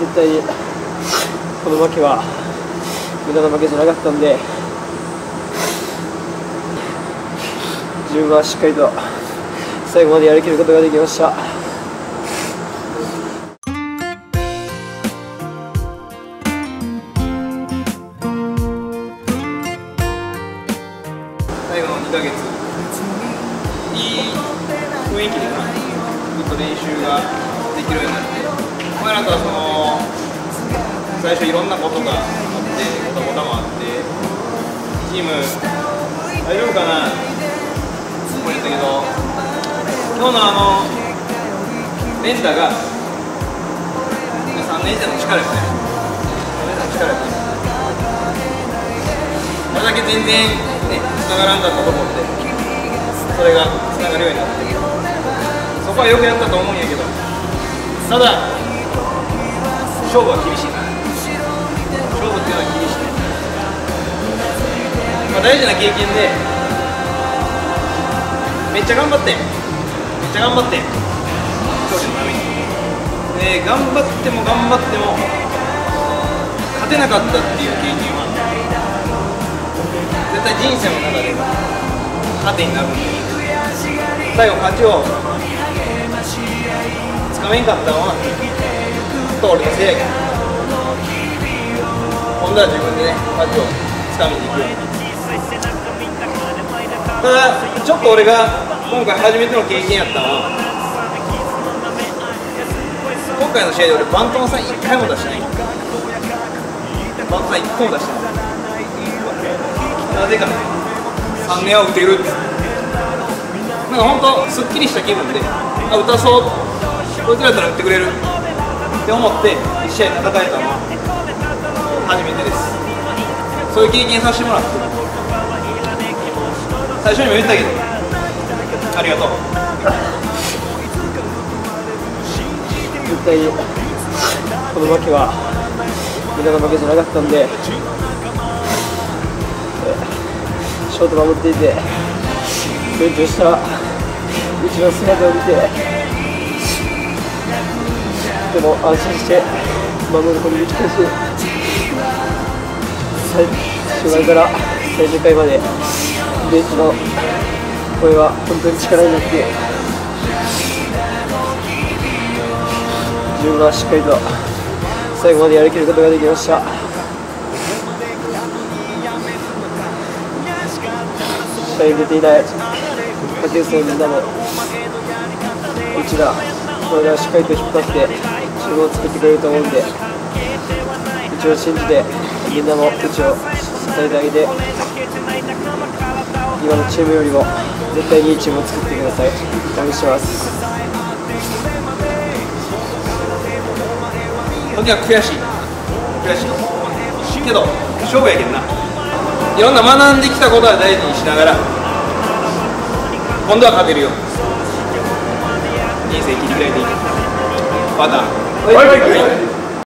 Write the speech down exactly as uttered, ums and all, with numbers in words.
絶対にこの負けは無駄な負けじゃなかったんで、自分はしっかりと最後までやりきることができました。 最後のにかげつ、いい雰囲気でな、ずっと練習ができるようになって、お前らとはその最初いろんなことがあって、ごたごたもあって、チーム大丈夫かなって思ったけど、今日のあの連打がさんねん生の力よね。さんねん生の力よね。これだけ全然ね、つながらんかったと思って、それがつながるようになって、そこはよくやったと思うんやけど、ただ、勝負は厳しいな。勝負っていうのは厳しい。まあ、大事な経験で、めっちゃ頑張ってん。めっちゃ頑張ってん。勝利のために。で、頑張っても頑張っても、勝てなかったっていう経験は、絶対人生の中で糧になるんで、最後勝ちをつかめんかったのはずっと俺のせいやけど、今度は自分でね勝ちをつかみに行くように。ただちょっと俺が今回初めての経験やったのは、今回の試合で俺バントのサインいっかいも出してない。バントサインいっこも出してない。なぜかね、さんねんは打てるって、なんかほんとすっきりした気分で、あ、打たそう、こいつらやったら打ってくれるって思っていち試合戦えたのは初めてです。そういう経験させてもらって、最初にも言ったけどありがとう。 絶対にこの負けは無駄な負けじゃなかったんで、ショート守っていて成長したうちの姿を見て、でも安心して守ることにできたし、初回から最終回までベンチの声は本当に力になって、自分はしっかりと最後までやりきることができました。試合に出ていない下級生みんなも、うちがこれからしっかりと引っ張ってチームを作ってくれると思うんで、うちを信じてみんなもうちを支えてあげて、今のチームよりも絶対にいいチームを作ってください。応援してます。 時は悔しい悔しいけど勝負やけんな。いろんな学んできたことは大事にしながら、今度は勝てるよ。人生切り替えていく。また。